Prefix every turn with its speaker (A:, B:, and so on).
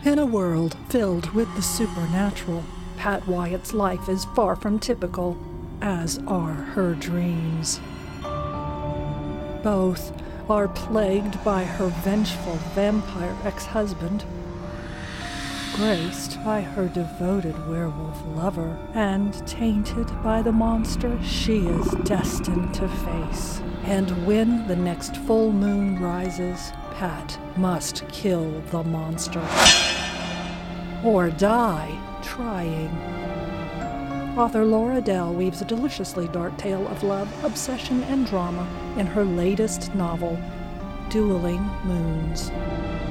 A: In a world filled with the supernatural, Pat Wyatt's life is far from typical, as are her dreams. Both are plagued by her vengeful vampire ex-husband, graced by her devoted werewolf lover, and tainted by the monster she is destined to face. And when the next full moon rises, Pat must kill the monster. Or die trying. Author Laura Dell weaves a deliciously dark tale of love, obsession, and drama in her latest novel, Dueling Moons.